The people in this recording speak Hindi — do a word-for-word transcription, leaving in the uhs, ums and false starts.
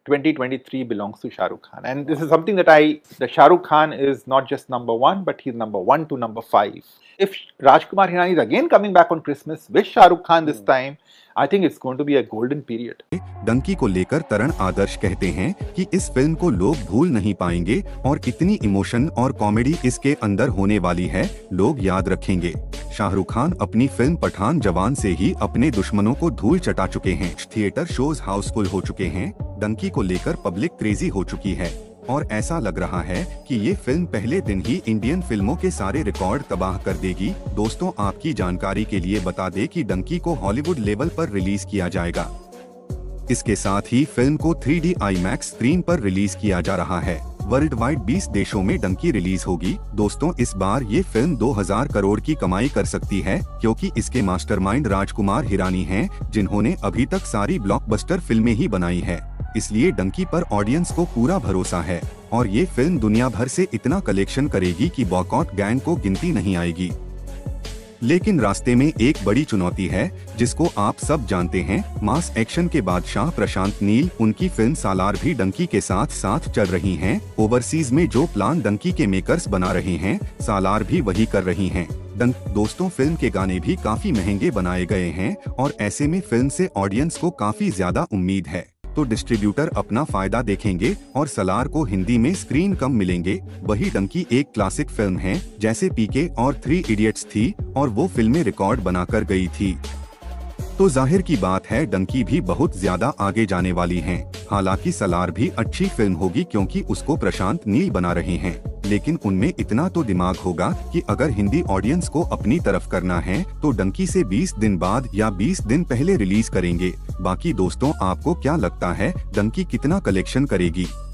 twenty twenty-three belongs to Shah Rukh Khan, and this is something that I, that Shah Rukh Khan is not just number one, but he's number one to number five. If Rajkumar Hirani is again coming back on Christmas with Shah Rukh Khan this time, I think it's going to be a golden period. Dunki को लेकर तरण आदर्श कहते हैं कि इस फिल्म को लोग भूल नहीं पाएंगे और इतनी इमोशन और कॉमेडी इसके अंदर होने वाली है, लोग याद रखेंगे। शाहरुख खान अपनी फिल्म पठान जवान से ही अपने दुश्मनों को धूल चटा चुके हैं। थिएटर शोज हाउसफुल हो चुके हैं। डंकी को लेकर पब्लिक क्रेजी हो चुकी है और ऐसा लग रहा है कि ये फिल्म पहले दिन ही इंडियन फिल्मों के सारे रिकॉर्ड तबाह कर देगी। दोस्तों, आपकी जानकारी के लिए बता दें कि डंकी को हॉलीवुड लेवल पर रिलीज किया जाएगा। इसके साथ ही फिल्म को थ्री डी आईमैक्स स्क्रीन पर रिलीज किया जा रहा है। वर्ल्ड वाइड बीस देशों में डंकी रिलीज होगी। दोस्तों, इस बार ये फिल्म दो हज़ार करोड़ की कमाई कर सकती है, क्योंकि इसके मास्टरमाइंड राजकुमार हिरानी हैं, जिन्होंने अभी तक सारी ब्लॉकबस्टर फिल्में ही बनाई है। इसलिए डंकी पर ऑडियंस को पूरा भरोसा है और ये फिल्म दुनिया भर से इतना कलेक्शन करेगी कि बॉयकॉट गैंग को गिनती नहीं आएगी। लेकिन रास्ते में एक बड़ी चुनौती है, जिसको आप सब जानते हैं। मास एक्शन के बादशाह प्रशांत नील, उनकी फिल्म सालार भी डंकी के साथ साथ चल रही हैं। ओवरसीज में जो प्लान डंकी के मेकर्स बना रहे हैं, सालार भी वही कर रही हैं। दोस्तों, फिल्म के गाने भी काफी महंगे बनाए गए हैं और ऐसे में फिल्म से ऑडियंस को काफी ज्यादा उम्मीद है, तो डिस्ट्रीब्यूटर अपना फायदा देखेंगे और सालार को हिंदी में स्क्रीन कम मिलेंगे। वही डंकी एक क्लासिक फिल्म है, जैसे पीके और थ्री इडियट्स थी और वो फिल्में रिकॉर्ड बनाकर गई थी। तो जाहिर की बात है, डंकी भी बहुत ज्यादा आगे जाने वाली है। हालांकि सालार भी अच्छी फिल्म होगी, क्योंकि उसको प्रशांत नील बना रहे हैं। लेकिन उनमें इतना तो दिमाग होगा कि अगर हिंदी ऑडियंस को अपनी तरफ करना है तो डंकी से बीस दिन बाद या बीस दिन पहले रिलीज करेंगे। बाकी दोस्तों, आपको क्या लगता है, डंकी कितना कलेक्शन करेगी?